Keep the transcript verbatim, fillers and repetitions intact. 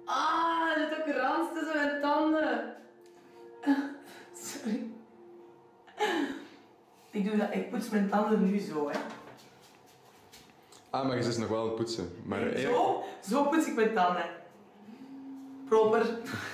Ah, er zit ook rans tussen mijn tanden. Sorry. Ik doe dat, ik poets mijn tanden nu zo, hè. Ah, maar je is nog wel aan het poetsen. Maar Zo, zo poets ik mijn tanden. Proper.